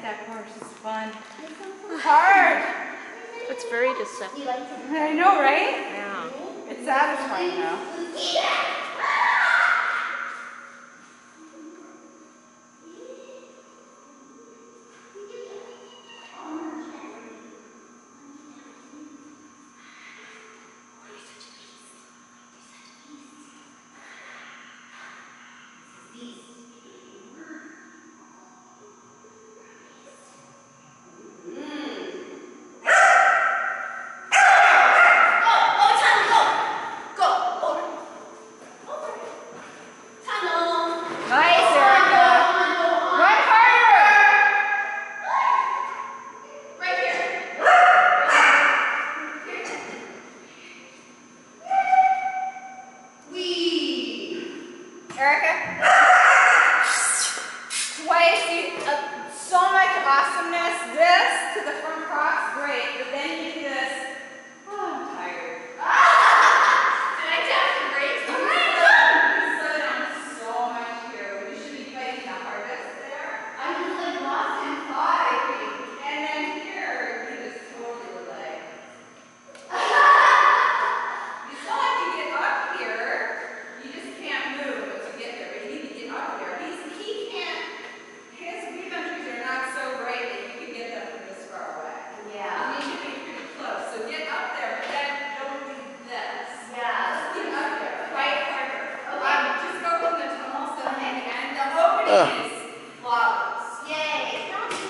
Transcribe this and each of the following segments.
that part. It's fun. Hard. It's very deceptive. I know, right? Yeah. It's satisfying though. Erika, twice, so much awesomeness. This to the front cross, great, but then you do this. Oh, I'm tired. Did I tap the brakes? You slowed down so much here. You should be fighting the hardest there. I was like lost in thought, I think. And then here, you just totally relay. You still have to get up here. You just can't move. His re-entries are not so great that you can get them from this far away. Yeah. You need to be pretty close. So get up there, but then don't do this. Yeah. Just get up there. Fight harder. Okay. Just go from the tunnels to the end, and the opening is flawless. Yay.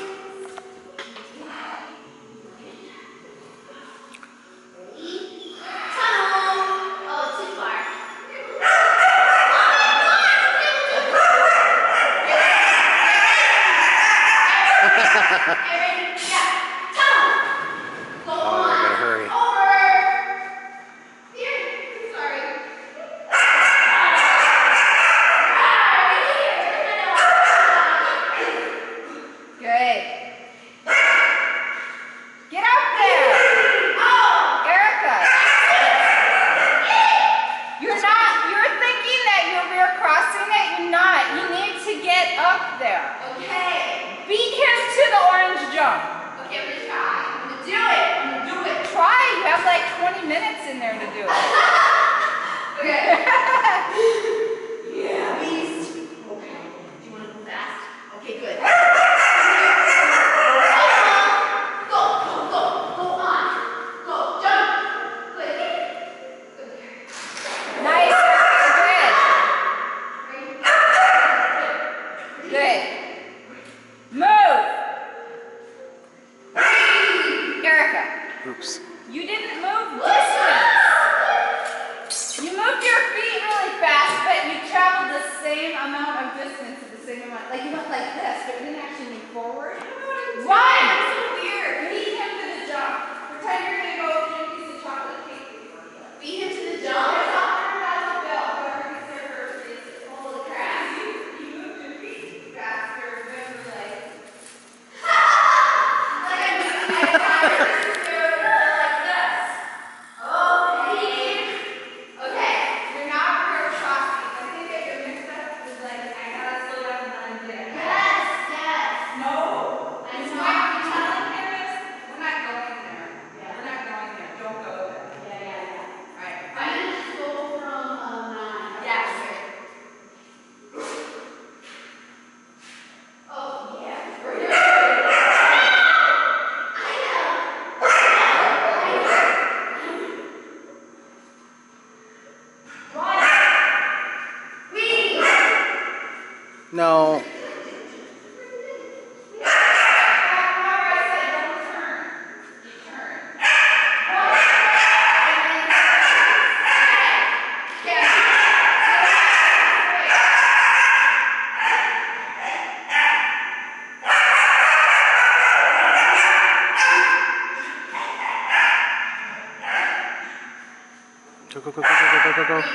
Oops. You didn't move distance. You moved your feet really fast, but you traveled the same amount of distance at the same amount. Like you went like this, but you didn't actually move forward. Run! It's so weird. Beat him to the jump. Pretend you're going to go eat a piece of chocolate cake before you go. Beat him to the jump? There's $100 bill. Whoever gets there first gets it. Holy crap. You moved your feet faster than like... No. Go, go, go, go, go, go, go, go.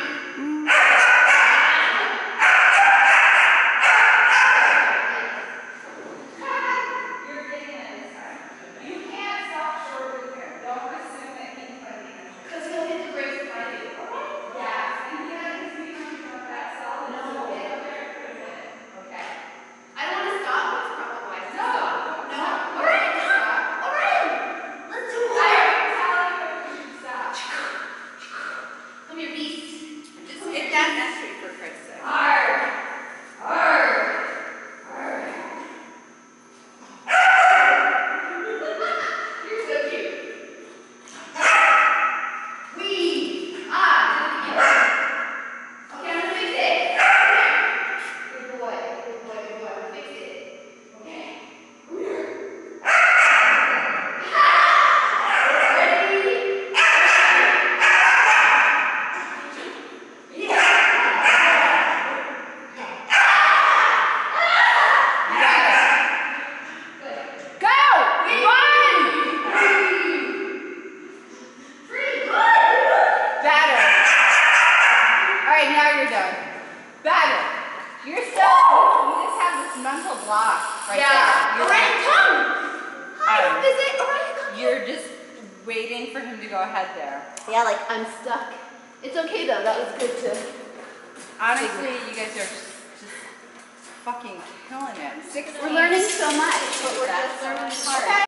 mental block right yeah. there. Orion, come! Hi, come visit. Orion, come. You're just waiting for him to go ahead there. Yeah, like I'm stuck. It's okay though, that was good to... Honestly, you guys are just fucking killing it. We're learning so much, but we're just learning hard.